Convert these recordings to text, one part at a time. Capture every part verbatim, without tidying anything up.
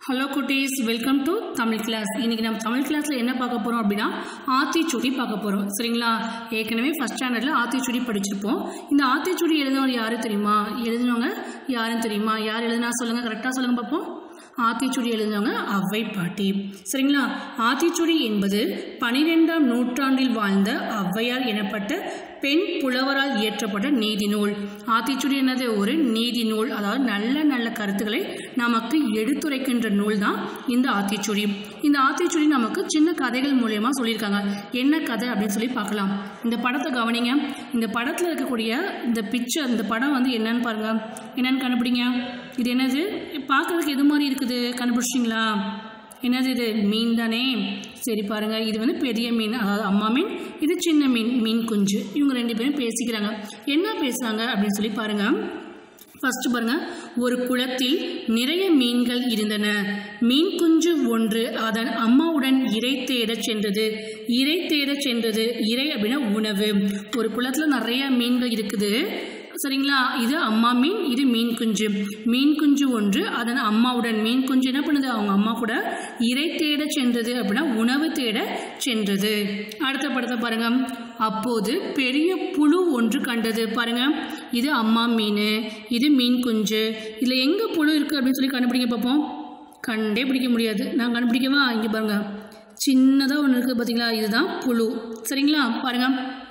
Hello குட்டீஸ், welcome to Tamil class. இன்றைக்கி நம்ம தமிழ் கிளாஸில் என்ன பார்க்க போகிறோம் அப்படின்னா ஆத்திச்சூடி பார்க்க போகிறோம். சரிங்களா? ஏற்கனவே ஃபஸ்ட் ஸ்டாண்டர்டில் ஆத்திச்சூடி படிச்சிருப்போம். இந்த ஆத்திச்சூடி எழுதினவங்க யாரும் தெரியுமா? எழுதினவங்க யாரும் தெரியுமா? யார் எழுதினா சொல்லுங்கள், கரெக்டாக சொல்லுங்கள் பார்ப்போம். ஆத்திச்சூடி எழுதினவங்க ஔவை பாட்டி. சரிங்களா? ஆத்திச்சூடி என்பது பனிரெண்டாம் நூற்றாண்டில் வாழ்ந்த ஔவையார் எனப்பட்ட பெண் புலவரால் இயற்றப்பட்ட நீதி நூல். ஆத்திச்சூடி என்னது? ஒரு நீதி நூல். அதாவது நல்ல நல்ல கருத்துக்களை நமக்கு எடுத்துரைக்கின்ற நூல் தான் இந்த ஆத்திச்சூடி. இந்த ஆத்திச்சூடி நமக்கு சின்ன கதைகள் மூலயமா சொல்லியிருக்காங்க. என்ன கதை அப்படின்னு சொல்லி பார்க்கலாம். இந்த படத்தை கவனிங்க. இந்த படத்தில் இருக்கக்கூடிய இந்த பிக்சர், இந்த படம் வந்து என்னன்னு பாருங்க. என்னன்னு கண்டுபிடிங்க. இது என்னது? பார்க்கறதுக்கு எது மாதிரி இருக்குது? கண்டுபிடிச்சிங்களா? என்னது இது? மீன் தானே? சரி பாருங்கள், இது வந்து பெரிய மீன், அதாவது அம்மா மீன். இது சின்ன மீன், மீன் குஞ்சு. இவங்க ரெண்டு பேரும் பேசிக்கிறாங்க. என்ன பேசுகிறாங்க அப்படின்னு சொல்லி பாருங்கள். ஃபர்ஸ்ட் பாருங்க. ஒரு குளத்தில் நிறைய மீன்கள் இருந்தன. மீன் குஞ்சு ஒன்று அதன் அம்மாவுடன் இறை தேடச் சென்றது. இறை தேடச் சென்றது. இறை அப்படின்னா உணவு. ஒரு குளத்தில் நிறைய மீன்கள் இருக்குது. சரிங்களா? இது அம்மா மீன், இது மீன் குஞ்சு. மீன் குஞ்சு ஒன்று அதன் அம்மாவுடன், மீன் குஞ்சு என்ன பண்ணுது? அவங்க அம்மா கூட இறை தேட சென்றது அப்படின்னா உணவு தேட சென்றது. அடுத்த படத்தை பாருங்க. அப்போது பெரிய புழு ஒன்று கண்டது. பாருங்க, இது அம்மா மீன், இது மீன் குஞ்சு. இதில் எங்கே புழு இருக்குது அப்படின்னு சொல்லி கண்டுபிடிக்க பார்ப்போம். கண்டே பிடிக்க முடியாது. நான் கண்டுபிடிக்கவா? இங்கே பாருங்க, சின்னதாக ஒன்று இருக்குது பார்த்தீங்களா? இதுதான் புழு. சரிங்களா? பாருங்க.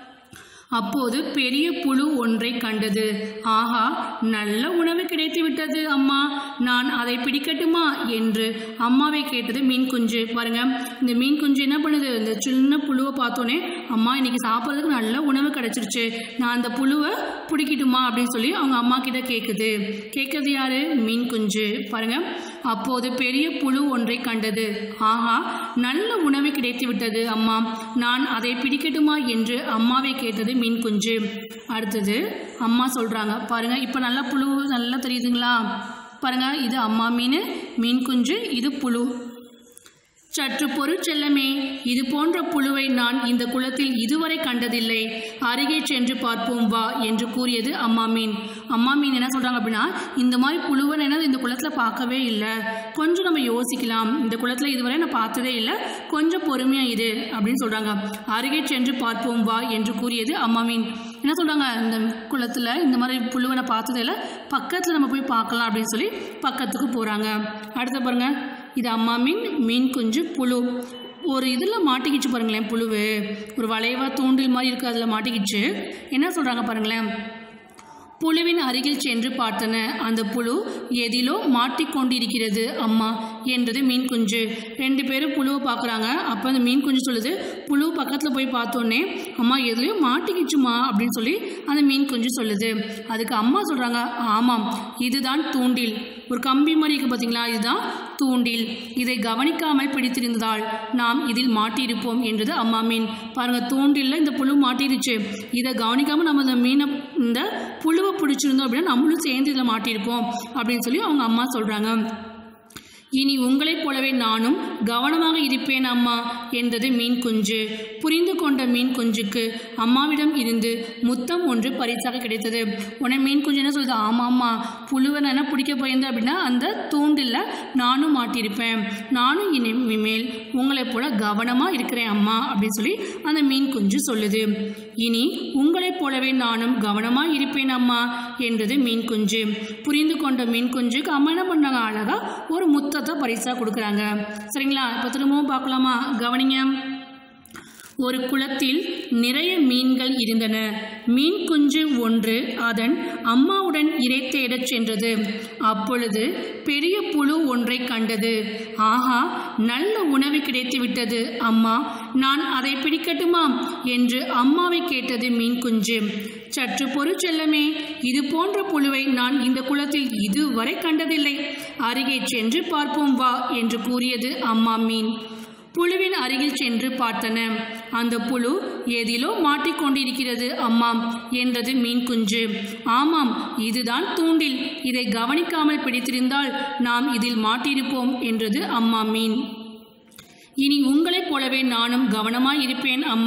அப்போது பெரிய புழு ஒன்றை கண்டது. ஆஹா, நல்ல உணவு கிடைத்து விட்டது அம்மா, நான் அதை பிடிக்கட்டுமா என்று அம்மாவை கேட்டது மீன் குஞ்சு. பாருங்க, இந்த மீன் குஞ்சு என்ன பண்ணுது? இந்த சின்ன புழுவை பார்த்தோன்னே, அம்மா இன்னைக்கு சாப்பிட்றதுக்கு நல்ல உணவு கிடைச்சிருச்சு, நான் அந்த புழுவை பிடிக்கட்டுமா அப்படின்னு சொல்லி அவங்க அம்மா கிட்ட கேட்குது. கேட்குறது யாரு? மீன் குஞ்சு. பாருங்க. அப்போது பெரிய புழு ஒன்றை கண்டது. ஆஹா, நல்ல உணவு கிடைத்து விட்டது அம்மா, நான் அதை பிடிக்கட்டுமா என்று அம்மாவை கேட்டது மீன் குஞ்சு. அடுத்தது அம்மா சொல்றாங்க. பாருங்க, இப்போ நல்லா புழு நல்லா தெரியுதுங்களா? பாருங்க, இது அம்மா மீன், மீன் குஞ்சு, இது புழு. சற்று பொறு செல்லமே, இது போன்ற புழுவை நான் இந்த குளத்தில் இதுவரை கண்டதில்லை, அருகே சென்று பார்ப்போம் வா என்று கூறியது அம்மா மீன். அம்மா மீன் என்ன சொல்கிறாங்க அப்படின்னா, இந்த மாதிரி புழுவை என்னது இந்த குளத்தில் பார்க்கவே இல்லை, கொஞ்சம் நம்ம யோசிக்கலாம், இந்த குளத்தில் இதுவரை நான் பார்த்ததே இல்லை, கொஞ்சம் பொறுமையாக இரு அப்படின்னு சொல்கிறாங்க. அருகே சென்று பார்ப்போம் வா என்று கூறியது அம்மா மீன். என்ன சொல்கிறாங்க? இந்த குளத்தில் இந்த மாதிரி புழுவை நான் பார்த்ததே இல்லை, பக்கத்தில் நம்ம போய் பார்க்கலாம் அப்படின்னு சொல்லி பக்கத்துக்கு போகிறாங்க. அடுத்த பாருங்கள், இது அம்மா மீன், மீன் குஞ்சு, புழு. ஒரு இதில் மாட்டிக்கிச்சு பாருங்களேன், புழுவு ஒரு வளைவா தூண்டில் மாதிரி இருக்குது, அதில் மாட்டிக்கிச்சு. என்ன சொல்கிறாங்க பாருங்களேன். புழுவின் அருகில் சென்று பார்த்தன. அந்த புழு எதிலோ மாட்டிக்கொண்டிருக்கிறது அம்மா என்றது மீன் குஞ்சு. ரெண்டு பேரும் புழுவை பார்க்குறாங்க. அப்போ அந்த மீன் குஞ்சு சொல்லுது, புழு பக்கத்தில் போய் பார்த்தோன்னே, அம்மா எதுலையோ மாட்டிக்கிச்சுமா அப்படின்னு சொல்லி அந்த மீன் குஞ்சு சொல்லுது. அதுக்கு அம்மா சொல்கிறாங்க, ஆமாம், இதுதான் தூண்டில், ஒரு கம்பி மாதிரி இருக்குது பார்த்தீங்களா, இதுதான் தூண்டில், இதை கவனிக்காமல் பிடித்திருந்ததால் நாம் இதில் மாட்டியிருப்போம் என்றது அம்மா மீன். பாருங்கள், தூண்டிலில் இந்த புழு மாட்டிருச்சு, இதை கவனிக்காமல் நம்ம இந்த மீனை இந்த புழுவை பிடிச்சிருந்தோம் அப்படின்னா நம்மளும் சேர்ந்து இதில் மாட்டியிருப்போம் அப்படின்னு சொல்லி அவங்க அம்மா சொல்கிறாங்க. இனி உங்களைப் போலவே நானும் கவனமாக இருப்பேன் அம்மா என்றது மீன் குஞ்சு. புரிந்து கொண்ட மீன் குஞ்சுக்கு அம்மாவிடம் இருந்து முத்தம் ஒன்று பரிசாக கிடைத்தது. உடனே மீன் குஞ்சு என்ன சொல்லுது? ஆமாம்மா, புழுவை நான் என்ன பிடிக்க போயிருந்தேன் அப்படின்னா அந்த தூண்டில் நானும் மாட்டியிருப்பேன், நானும் இனிமேல் உங்களைப் போல கவனமாக இருக்கிறேன் அம்மா அப்படின்னு சொல்லி அந்த மீன் குஞ்சு சொல்லுது. இனி உங்களைப் போலவே நானும் கவனமாக இருப்பேன் அம்மா என்றது மீன் குஞ்சு. புரிந்து கொண்ட மீன் குஞ்சுக்கு அம்மா என்ன பண்ணாங்க? அழகாக ஒரு முத்தத்தை பரிசா கொடுக்குறாங்க. சரிங்களா? இப்போ திரும்பவும் பார்க்கலாமா? கவனிங்க. ஒரு குளத்தில் நிறைய மீன்கள் இருந்தன. மீன் குஞ்சு ஒன்று அதன் அம்மாவுடன் இறை தேடச் சென்றது. அப்பொழுது பெரிய புழு ஒன்றை கண்டது. ஆஹா, நல்ல உணவு கிடைத்து விட்டது அம்மா, நான் அதை பிடிக்கட்டுமா என்று அம்மாவை கேட்டது மீன் குஞ்சு. சற்று பொறு செல்லமே, இது போன்ற புழுவை நான் இந்த குளத்தில் இதுவரை கண்டதில்லை, அருகே சென்று பார்ப்போம் வா என்று கூறியது அம்மா மீன். புழுவின் அருகில் சென்று பார்த்தன. அந்த புழு எதிலோ மாட்டிக்கொண்டிருக்கிறது அம்மாம் என்றது மீன் குஞ்சு. ஆமாம், இதுதான் தூண்டில், இதை கவனிக்காமல் பிடித்திருந்தால் நாம் இதில் மாட்டியிருப்போம் என்றது அம்மா மீன். இனி உங்களைப் போலவே நானும் கவனமாய் இருப்பேன் அம்மா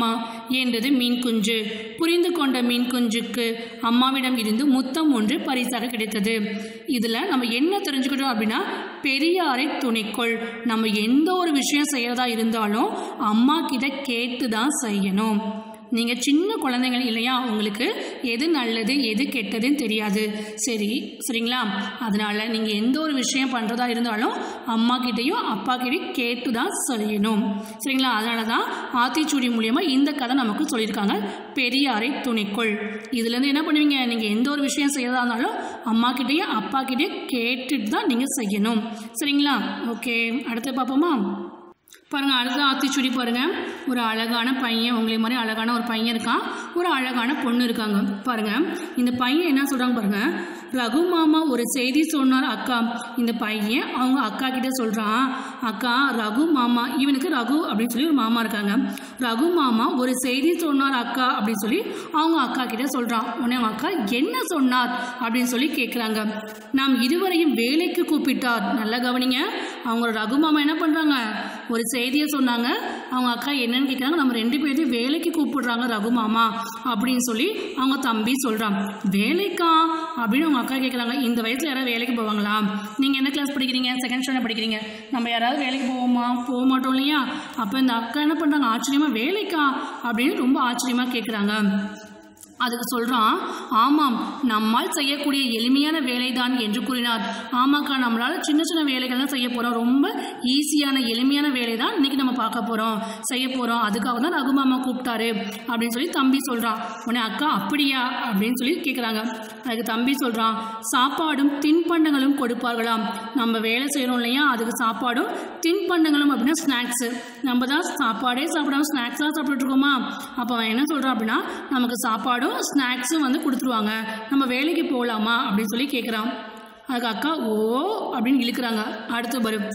என்றது மீன் குஞ்சு. புரிந்து கொண்ட மீன் குஞ்சுக்கு அம்மாவிடம் இருந்து முத்தம் ஒன்று பரிசாக கிடைத்தது. இதில் நம்ம என்ன தெரிஞ்சுக்கிட்டோம் அப்படின்னா, பெரியாரை துணைக்கொள். நம்ம எந்த ஒரு விஷயம் செய்யறதா இருந்தாலும் அம்மா கிட்ட கேட்டு தான் செய்யணும். நீங்கள் சின்ன குழந்தைங்க இல்லையா, உங்களுக்கு எது நல்லது எது கெட்டதுன்னு தெரியாது. சரி சரிங்களா, அதனால் நீங்கள் எந்த ஒரு விஷயம் பண்ணுறதா இருந்தாலும் அம்மா கிட்டேயும் அப்பா கிட்டேயும் கேட்டு தான் செய்யணும். சரிங்களா, அதனால தான் ஆத்திச்சூடி மூலியமாக இந்த கதை நமக்கு சொல்லியிருக்காங்க, பெரியாரை துணைக்கொள். இதுலேருந்து என்ன பண்ணுவீங்க, நீங்கள் எந்த ஒரு விஷயம் செய்யறதா இருந்தாலும் அம்மா கிட்டேயும் அப்பா கிட்டேயும் கேட்டுட்டு தான் நீங்கள் செய்யணும். சரிங்களா, ஓகே, அடுத்து பார்ப்போமா. பாருங்கள், அடுத்த ஆத்திச்சூடி பாருங்கள். ஒரு அழகான பையன், உங்களை மாதிரி அழகான ஒரு பையன் இருக்கான், ஒரு அழகான பொண்ணு இருக்காங்க. பாருங்கள், இந்த பையன் என்ன சொல்கிறாங்க பாருங்கள், ரகு மாமா ஒரு செய்தி சொன்னார் அக்கா. இந்த பையன் அவங்க அக்கா கிட்ட சொல்கிறான், அக்கா ரகு மாமா, இவனுக்கு ரகு அப்படின்னு சொல்லி ஒரு மாமா இருக்காங்க, ரகு மாமா ஒரு செய்தி சொன்னார் அக்கா அப்படின்னு சொல்லி அவங்க அக்கா கிட்ட சொல்கிறான். உடனே அவங்க அக்கா என்ன சொன்னார் அப்படின்னு சொல்லி கேட்குறாங்க. நாம் இருவரையும் வேலைக்கு கூப்பிட்டார். நல்லா கவனிங்க, அவங்க ரகு மாமா என்ன பண்ணுறாங்க, ஒரு செய்தியை சொன்னாங்க, அவங்க அக்கா என்னன்னு கேட்குறாங்க, நம்ம ரெண்டு பேரையும் வேலைக்கு கூப்பிடுறாங்க ரகு மாமா அப்படின்னு சொல்லி அவங்க தம்பி சொல்கிறான். வேலைக்கா அப்படின்னு அவங்க அக்கா கேட்குறாங்க. இந்த வயசில் யாராவது வேலைக்கு போவாங்களா? நீங்கள் என்ன கிளாஸ் படிக்கிறீங்க? செகண்ட் ஸ்டாண்டர்ட் படிக்கிறீங்க. நம்ம யாராவது வேலைக்கு போவோமா? போக மாட்டோம் இல்லையா? அப்போ இந்த அக்கா என்ன பண்ணுறாங்க, ஆச்சரியமாக வேலைக்கா அப்படின்னு ரொம்ப ஆச்சரியமாக கேட்குறாங்க. அதுக்கு சொல்கிறான், ஆமாம் நம்மால் செய்யக்கூடிய எளிமையான வேலை தான் என்று கூறினார். ஆமாக்கா, நம்மளால் சின்ன சின்ன வேலைகள் தான் செய்ய போகிறோம், ரொம்ப ஈஸியான எளிமையான வேலை தான் இன்றைக்கி நம்ம பார்க்க போகிறோம், செய்ய போகிறோம், அதுக்காக தான் ரகு மாமா கூப்பிட்டாரு அப்படின்னு சொல்லி தம்பி சொல்கிறான். உடனே அக்கா அப்படியா அப்படின்னு சொல்லி கேட்குறாங்க. அதுக்கு தம்பி சொல்கிறான், சாப்பாடும் தின்பண்டங்களும் கொடுப்பார்களாம். நம்ம வேலை செய்கிறோம் இல்லையா, அதுக்கு சாப்பாடும் தின்பண்டங்களும் அப்படின்னா ஸ்நாக்ஸு. நம்ம தான் சாப்பாடே சாப்பிடாம ஸ்நாக்ஸ்லாம் சாப்பிட்டுருக்கோமா, அப்போ அவன் என்ன சொல்கிறான் அப்படின்னா, நமக்கு சாப்பாடும் ஸ்நாக்ஸும் வந்து கொடுத்துருவாங்க, நம்ம வேலைக்கு போகலாமா அப்படின்னு சொல்லி கேட்குறான். அதுக்கு அக்கா ஓ அப்படின்னு இழுக்கிறாங்க. அடுத்து வரும்,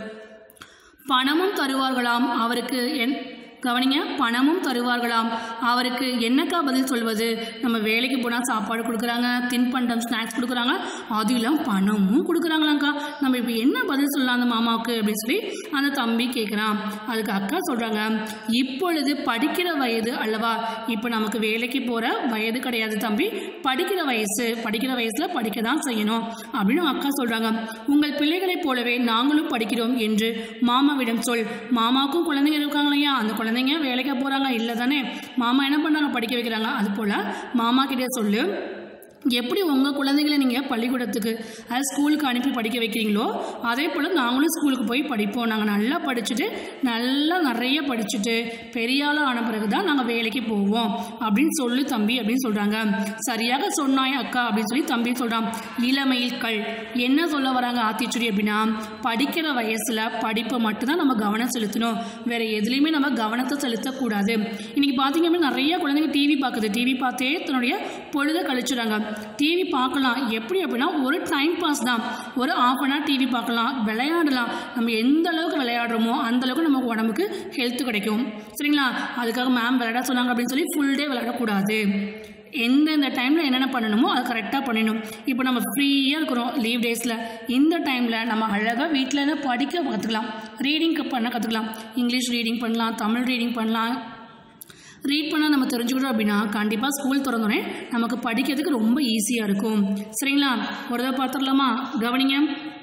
பணமும் தருவார்களாம் அவருக்கு. என் கவனிங்க, பணமும் தருவார்களாம் அவருக்கு. என்னக்கா பதில் சொல்வது, நம்ம வேலைக்கு போனால் சாப்பாடு கொடுக்குறாங்க, தின்பண்டம் ஸ்நாக்ஸ் கொடுக்குறாங்க, அது இல்லாமல் பணமும் கொடுக்குறாங்களாங்க்கா, நம்ம இப்போ என்ன பதில் சொல்லலாம் அந்த மாமாவுக்கு அப்படின்னு சொல்லி அந்த தம்பி கேட்குறான். அதுக்கு அக்கா சொல்கிறாங்க, இப்பொழுது படிக்கிற வயது அல்லவா, இப்போ நமக்கு வேலைக்கு போகிற வயது கிடையாது தம்பி, படிக்கிற வயசு, படிக்கிற வயசில் படிக்க தான் செய்யணும் அப்படின்னு அக்கா சொல்கிறாங்க. உங்கள் பிள்ளைகளைப் போலவே நாங்களும் படிக்கிறோம் என்று மாமாவிடம் சொல். மாமாவுக்கும் குழந்தைங்க இருக்காங்க இல்லையா, அந்த குழந்தை குழந்தைங்க வேலைக்கு போகிறாங்க இல்லை தானே, மாமா என்ன பண்ணாங்க, படிக்க வைக்கிறாங்க. அது போல் மாமா கிட்டே சொல்லு, எப்படி உங்கள் குழந்தைகளை நீங்கள் பள்ளிக்கூடத்துக்கு அதாவது ஸ்கூலுக்கு அனுப்பி படிக்க வைக்கிறீங்களோ அதே போல் நாங்களும் ஸ்கூலுக்கு போய் படிப்போம். நாங்கள் நல்லா படிச்சுட்டு நல்லா நிறைய படிச்சுட்டு பெரிய ஆளாக ஆன பிறகு தான் நாங்கள் வேலைக்கு போவோம் அப்படின்னு சொல்லு தம்பி அப்படின்னு சொல்கிறாங்க. சரியாக சொன்னாய் அக்கா அப்படின்னு சொல்லி தம்பி சொல்கிறான். இளமையில் கல் என்ன சொல்ல வராங்க ஆத்திச்சூடி அப்படின்னா, படிக்கிற வயசில் படிப்பை மட்டும்தான் நம்ம கவனம் செலுத்தணும், வேறு எதுலேயுமே நம்ம கவனத்தை செலுத்தக்கூடாது. இன்றைக்கி பார்த்திங்க அப்படின்னா நிறைய குழந்தைங்க டிவி பார்க்குது, டிவி பார்த்தே தன்னுடைய பொழுதை கழிச்சுறாங்க. டிவி பார்க்கலாம் எப்படி அப்படின்னா ஒரு டைம் பாஸ் தான், ஒரு ஆஃப் அன் ஹவர் டிவி பார்க்கலாம், விளையாடலாம். நம்ம எந்த அளவுக்கு விளையாடுறோமோ அந்த அளவுக்கு நமக்கு உடம்புக்கு ஹெல்த் கிடைக்கும். சரிங்களா, அதுக்காக மேம் விளையாட சொன்னாங்க அப்படின்னு சொல்லி ஃபுல் டே விளையாடக்கூடாது. எந்தெந்த டைமில் என்னென்ன பண்ணணுமோ அதை கரெக்டாக பண்ணணும். இப்போ நம்ம ஃப்ரீயாக இருக்கிறோம் லீவ் டேஸில், இந்த டைமில் நம்ம அழகாக வீட்டில் படிக்க கற்றுக்கலாம், ரீடிங் பண்ண கற்றுக்கலாம். இங்கிலீஷ் ரீடிங் பண்ணலாம், தமிழ் ரீடிங் பண்ணலாம். ரீட் பண்ணால் நம்ம தெரிஞ்சுக்கிட்டோம் அப்படின்னா கண்டிப்பாக ஸ்கூல் திறந்தோடனே நமக்கு படிக்கிறதுக்கு ரொம்ப ஈஸியாக இருக்கும். சரிங்களா, ஒரு தடவை பார்த்துடலாமா, கவனிங்க.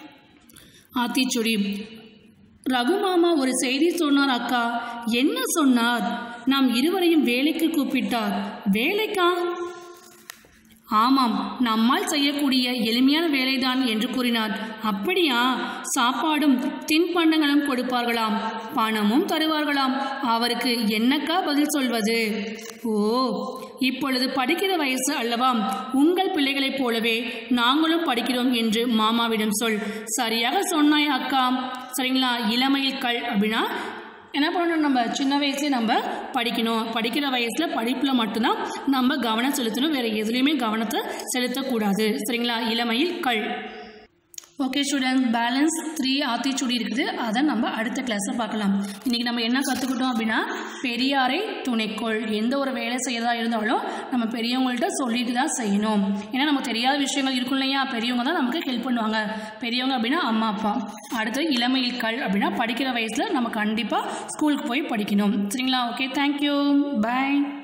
ஆத்திச்சூடி. ரகு மாமா ஒரு செய்தி சொன்னார் அக்கா. என்ன சொன்னார்? நாம் இருவரையும் வேலைக்கு கூப்பிட்டார். வேலைக்கா? ஆமாம், நம்மால் செய்யக்கூடிய எளிமையான வேலைதான் என்று கூறினார். அப்படியா? சாப்பாடும் தின்பண்டங்களும் கொடுப்பார்களாம், பணமும் தருவார்களாம். அவருக்கு என்னக்கா பதில் சொல்வது? ஓ, இப்பொழுது படிக்கிற வயசு அல்லவா, உங்கள் பிள்ளைகளைப் போலவே நாங்களும் படிக்கிறோம் என்று மாமாவிடம் சொல். சரியாக சொன்னாய் அக்கா. சரிங்களா, இளமையில் கல் அப்படின்னா என்ன பண்ணணும், நம்ம சின்ன வயசுலேயே நம்ம படிக்கணும், படிக்கிற வயசில் படிப்பில் மட்டும்தான் நம்ம கவனம் செலுத்தணும், வேறு எதுலேயுமே கவனத்தை செலுத்தக்கூடாது. சரிங்களா, இளமையில் கல். Okay students, balance three Aathichudi இருக்குது, அதை நம்ம அடுத்த கிளாஸில் பார்க்கலாம். இன்றைக்கி நம்ம என்ன கற்றுக்கிட்டோம் அப்படின்னா, பெரியாரை துணைக்கோள். எந்த ஒரு வேலை செய்யறதா இருந்தாலும் நம்ம பெரியவங்கள்ட்ட சொல்லிட்டு தான் செய்யணும். ஏன்னா நமக்கு தெரியாத விஷயங்கள் இருக்கும் இல்லையா, பெரியவங்க தான் நமக்கு ஹெல்ப் பண்ணுவாங்க. பெரியவங்க அப்படின்னா அம்மா அப்பா. அடுத்து இளமையில் கல் அப்படின்னா படிக்கிற வயசில் நம்ம கண்டிப்பாக ஸ்கூலுக்கு போய் படிக்கணும். சரிங்களா, ஓகே, தேங்க்யூ, பாய்.